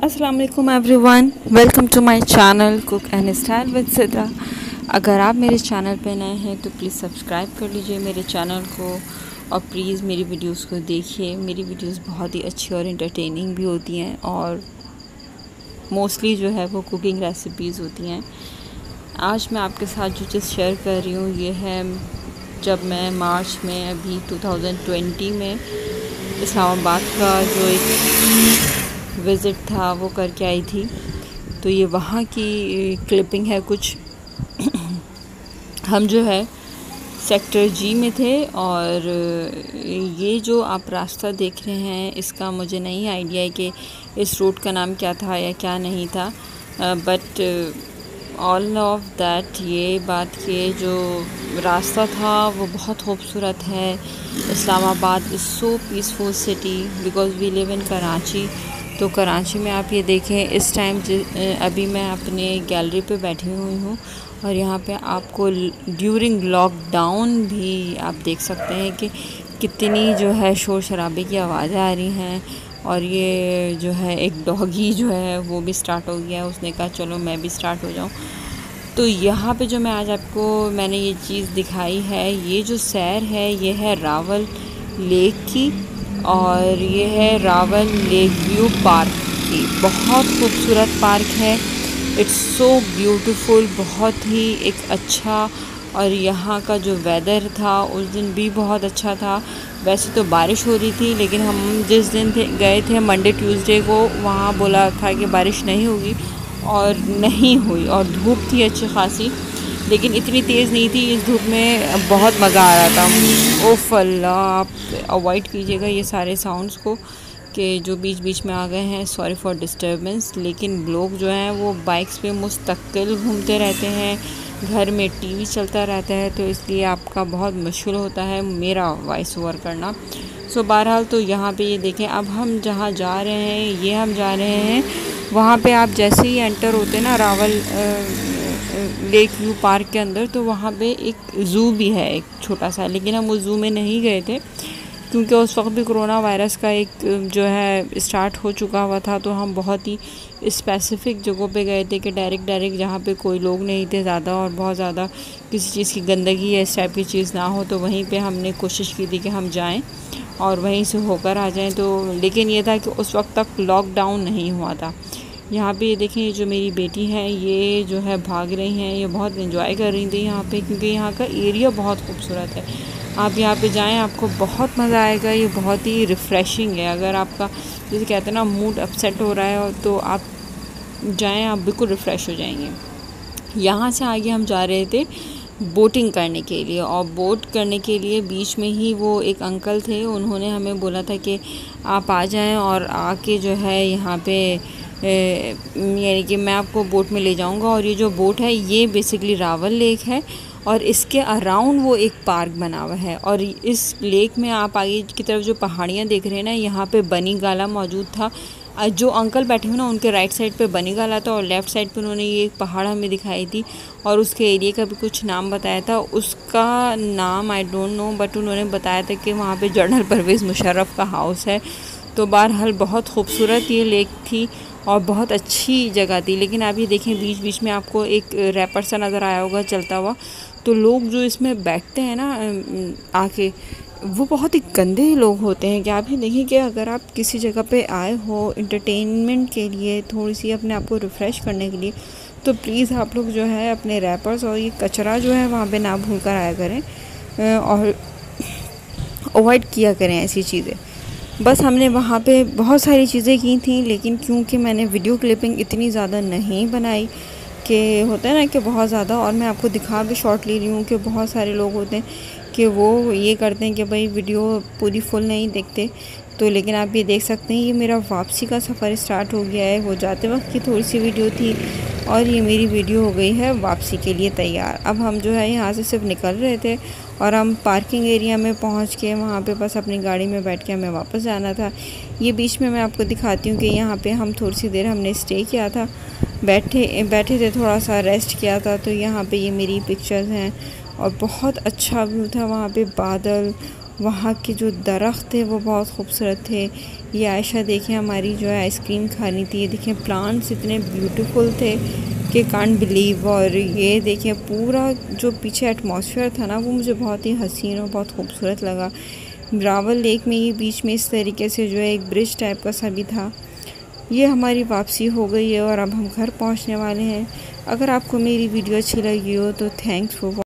अस्सलाम वालेकुम everyone, welcome to my channel cook and style with Sidra. अगर आप मेरे चैनल पे नए हैं तो प्लीज़ सब्सक्राइब कर लीजिए मेरे चैनल को और प्लीज़ मेरी वीडियोस को देखिए। मेरी वीडियोस बहुत ही अच्छी और एंटरटेनिंग भी होती हैं और मोस्टली जो है वो कुकिंग रेसिपीज़ होती हैं। आज मैं आपके साथ जो चीज़ शेयर कर रही हूँ ये है जब मैं मार्च में अभी 2020 में इस्लामाबाद का जो एक विज़िट था वो करके आई थी, तो ये वहाँ की क्लिपिंग है कुछ। हम जो है सेक्टर जी में थे और ये जो आप रास्ता देख रहे हैं इसका मुझे नहीं आइडिया है कि इस रोड का नाम क्या था या क्या नहीं था, बट ऑल ऑफ दैट ये बात के जो रास्ता था वो बहुत खूबसूरत है। Islamabad is so peaceful city because we live in Karachi. तो कराची में आप ये देखें इस टाइम अभी मैं अपने गैलरी पे बैठी हुई हूँ और यहाँ पे आपको ड्यूरिंग लॉकडाउन भी आप देख सकते हैं कि कितनी जो है शोर शराबे की आवाज़ें आ रही हैं। और ये जो है एक डॉगी जो है वो भी स्टार्ट हो गया है, उसने कहा चलो मैं भी स्टार्ट हो जाऊँ। तो यहाँ पे जो मैं आज आपको मैंने ये चीज़ दिखाई है, ये जो सैर है ये है रावल लेक की और ये है रावल लेक व्यू पार्क की। बहुत खूबसूरत पार्क है, इट्स सो ब्यूटीफुल, बहुत ही एक अच्छा। और यहाँ का जो वेदर था उस दिन भी बहुत अच्छा था। वैसे तो बारिश हो रही थी लेकिन हम जिस दिन गए थे मंडे ट्यूसडे को वहाँ बोला था कि बारिश नहीं होगी और नहीं हुई और धूप थी अच्छी खासी, लेकिन इतनी तेज़ नहीं थी। इस धूप में बहुत मज़ा आ रहा था। ओफ अल्लाह, आप अवॉइड कीजिएगा ये सारे साउंड्स को कि जो बीच बीच में आ गए हैं, सॉरी फॉर डिस्टर्बेंस। लेकिन लोग जो हैं वो बाइक्स पे मुस्तकिल घूमते रहते हैं, घर में टीवी चलता रहता है, तो इसलिए आपका बहुत मुश्किल होता है मेरा वॉइस ओवर करना। सो बहरहाल तो यहाँ पे ये देखें, अब हम जहाँ जा रहे हैं ये हम जा रहे हैं वहाँ पे आप जैसे ही एंटर होते ना रावल लेक व्यू पार्क के अंदर, तो वहाँ पे एक ज़ू भी है एक छोटा सा, लेकिन हम उस ज़ू में नहीं गए थे क्योंकि उस वक्त भी कोरोना वायरस का एक जो है स्टार्ट हो चुका हुआ था। तो हम बहुत ही स्पेसिफ़िक जगहों पे गए थे कि डायरेक्ट जहाँ पे कोई लोग नहीं थे ज़्यादा और बहुत ज़्यादा किसी चीज़ की गंदगी या इस टाइप की चीज़ ना हो, तो वहीं पे हमने कोशिश की थी कि हम जाएं और वहीं से होकर आ जाएं। तो लेकिन ये था कि उस वक्त तक लॉकडाउन नहीं हुआ था। यहाँ पे ये देखें, ये जो मेरी बेटी है ये जो है भाग रही हैं, ये बहुत एंजॉय कर रही थी यहाँ पे क्योंकि यहाँ का एरिया बहुत खूबसूरत है। आप यहाँ पे जाएं आपको बहुत मज़ा आएगा, ये बहुत ही रिफ़्रेशिंग है। अगर आपका जैसे कहते हैं ना मूड अपसेट हो रहा है तो आप जाएं, आप बिल्कुल रिफ़्रेश हो जाएंगे। यहाँ से आगे हम जा रहे थे बोटिंग करने के लिए और बोट करने के लिए बीच में ही वो एक अंकल थे, उन्होंने हमें बोला था कि आप आ जाएं और आके जो है यहाँ पे यानी कि मैं आपको बोट में ले जाऊंगा। और ये जो बोट है ये बेसिकली रावल लेक है और इसके अराउंड वो एक पार्क बना हुआ है। और इस लेक में आप आगे की तरफ जो पहाड़ियाँ देख रहे हैं ना, यहाँ पे बनी गाला मौजूद था। जो अंकल बैठे हुए ना उनके राइट साइड पे बनी गाला था और लेफ़्ट साइड पे उन्होंने ये एक पहाड़ हमें दिखाई थी और उसके एरिया का भी कुछ नाम बताया था। उसका नाम आई डोंट नो, बट उन्होंने बताया था कि वहाँ पे जनरल परवेज़ मुशर्रफ का हाउस है। तो बहरहाल बहुत खूबसूरत ये लेक थी और बहुत अच्छी जगह थी। लेकिन आप ये देखें बीच बीच में आपको एक रैपर सा नज़र आया होगा चलता हुआ, तो लोग जो इसमें बैठते हैं ना आके, वो बहुत ही गंदे लोग होते हैं। कि आप ही देखिए कि अगर आप किसी जगह पे आए हो इंटरटेनमेंट के लिए, थोड़ी सी अपने आप को रिफ़्रेश करने के लिए, तो प्लीज़ आप लोग जो है अपने रैपर्स और ये कचरा जो है वहाँ पे ना भूल कर आया करें और अवॉइड किया करें ऐसी चीज़ें। बस हमने वहाँ पे बहुत सारी चीज़ें की थी, लेकिन क्योंकि मैंने वीडियो क्लिपिंग इतनी ज़्यादा नहीं बनाई कि होता है ना कि बहुत ज़्यादा, और मैं आपको दिखा भी शॉर्ट ले रही हूँ कि बहुत सारे लोग होते हैं कि वो ये करते हैं कि भाई वीडियो पूरी फुल नहीं देखते। तो लेकिन आप ये देख सकते हैं ये मेरा वापसी का सफ़र स्टार्ट हो गया है। वो जाते वक्त की थोड़ी सी वीडियो थी और ये मेरी वीडियो हो गई है वापसी के लिए तैयार। अब हम जो है यहाँ से सिर्फ निकल रहे थे और हम पार्किंग एरिया में पहुँच के वहाँ पे बस अपनी गाड़ी में बैठ के हमें वापस जाना था। ये बीच में मैं आपको दिखाती हूँ कि यहाँ पे हम थोड़ी सी देर हमने स्टे किया था, बैठे थे, थोड़ा सा रेस्ट किया था। तो यहाँ पे ये मेरी पिक्चर्स हैं और बहुत अच्छा व्यू था वहाँ पे, बादल वहाँ के जो दरख्त थे वो बहुत खूबसूरत थे। ये आयशा देखिए हमारी जो है आइसक्रीम खा रही थी। ये देखिए प्लांट्स इतने ब्यूटीफुल थे कि कांट बिलीव। और ये देखिए पूरा जो पीछे एटमॉस्फेयर था ना वो मुझे बहुत ही हसीन और बहुत खूबसूरत लगा। रावल लेक में ये बीच में इस तरीके से जो है एक ब्रिज टाइप का सा भी था। ये हमारी वापसी हो गई है और अब हम घर पहुंचने वाले हैं। अगर आपको मेरी वीडियो अच्छी लगी हो तो थैंक्स फॉर